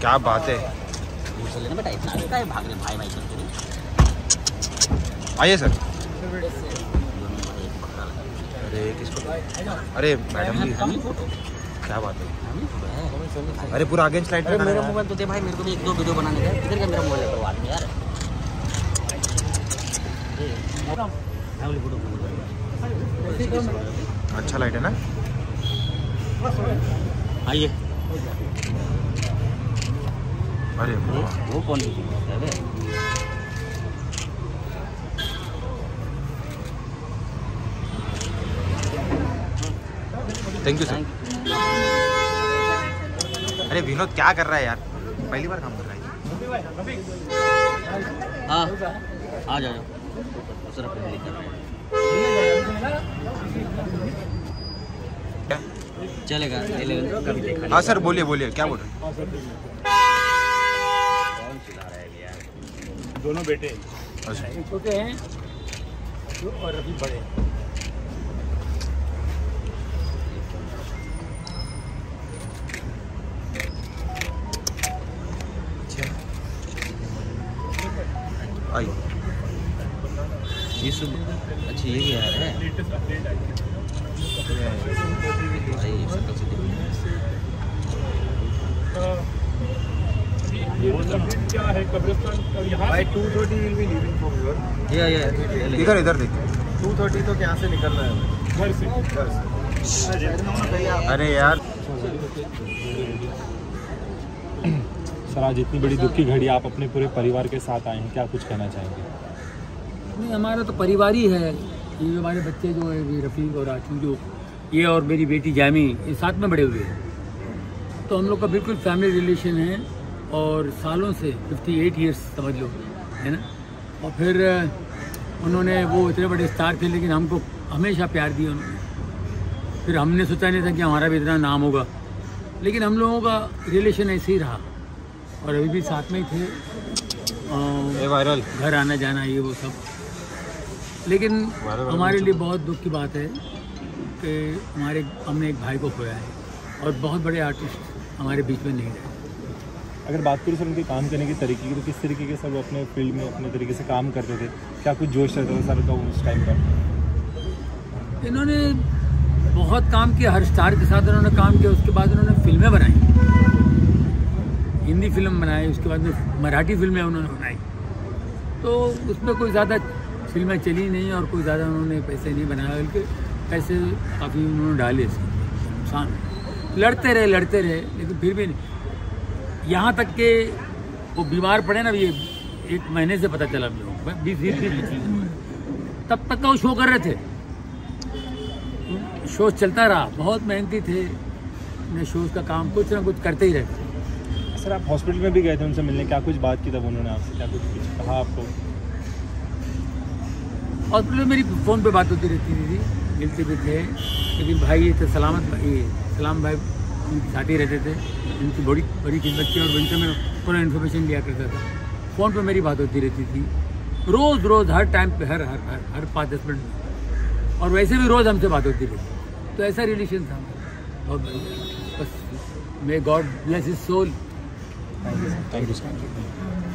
क्या बात है। लेना बेटा, इतना क्या है भाग रहे भाई भाई करके। आइए सर। अरे किसको? अरे मैडम जी, क्या बात है। अरे पूरा आगे स्लाइड पे मेरा मोबाइल तो दे भाई, मेरे को भी 1-2 वीडियो बनाने का। किधर का मेरा मोबाइल है बाद में यार। अच्छा लाइट है ना। आइए। अरे वो कौन है? Thank you sir. अरे विनोद क्या कर रहा है यार, पहली बार काम कर रहा है। हाँ आ जाओ सर, अपने लिख कर चलेगा कभी देखा। हाँ सर बोलिए बोलिए, क्या बोल रहे हैं? दोनों बेटे छोटे हैं और अभी बड़े। आइए। ये सब अच्छा, ये भी आ रहा है भाई। क्या है कब्रिस्तान भाई? 2:30 will be leaving from your. इधर इधर देखिए। 2:30 तो यहाँ से निकलना है घर से। अरे यार सर, आज इतनी बड़ी दुख की घड़ी, आप अपने पूरे परिवार के साथ आए हैं, क्या कुछ कहना चाहेंगे? नहीं, हमारा तो परिवार ही है। ये हमारे बच्चे जो है रफ़ीक और आशू, जो ये और मेरी बेटी जामी, ये साथ में बड़े हुए हैं। तो हम लोग का बिल्कुल फैमिली रिलेशन है और सालों से 58 ईयर्स समझ लो, है ना। और फिर उन्होंने, वो इतने बड़े स्टार थे लेकिन हमको हमेशा प्यार दिया उन्होंने। फिर हमने सोचा नहीं था कि हमारा भी इतना नाम होगा, लेकिन हम लोगों का रिलेशन ऐसे ही रहा और अभी भी साथ में ही थे। वायरल घर आना जाना ये वो सब। लेकिन हमारे लिए बहुत दुख की बात है कि हमने एक भाई को खोया है और बहुत बड़े आर्टिस्ट हमारे बीच में नहीं रहे। अगर बात करूँ सर उनके काम करने के तरीके की, तो किस तरीके के सब अपने फील्ड में अपने तरीके से काम करते थे? क्या कुछ जोश रहता था सर का उस टाइम पर? इन्होंने बहुत काम किया, हर स्टार के साथ उन्होंने काम किया। उसके बाद उन्होंने फिल्में बनाई, हिंदी फिल्म बनाई, उसके बाद में मराठी फिल्में उन्होंने बनाई। तो उसमें कोई ज़्यादा फिल्में चली नहीं और कोई ज़्यादा उन्होंने पैसे नहीं बनाया, बल्कि पैसे काफ़ी उन्होंने डाले नुकसान। लड़ते रहे लेकिन फिर भी नहीं। यहाँ तक के वो बीमार पड़े ना, ये 1 महीने से पता चला हम लोग, 20 तब तक का वो शो कर रहे थे। शो चलता रहा, बहुत मेहनती थे, शोज का काम कुछ ना कुछ करते ही रहते। सर आप हॉस्पिटल में भी गए थे उनसे मिलने, क्या कुछ बात की तब उन्होंने आपसे, क्या कुछ कहा आपको? हॉस्पिटल में मेरी फ़ोन पे बात होती रहती थी, मिलते भी थे। लेकिन भाई ये तो सलाम भाई उनके साथ ही रहते थे, उनकी बड़ी खिदमत थी और उनसे मैं पूरा इन्फॉर्मेशन लिया करता था। फ़ोन पे मेरी बात होती रहती थी रोज़ हर टाइम पे, हर 5-10 मिनट में। और वैसे भी रोज़ हमसे बात होती रहती। तो ऐसा रिलेशन था बहुत बढ़िया। बस may God bless his soul. Thank you sir.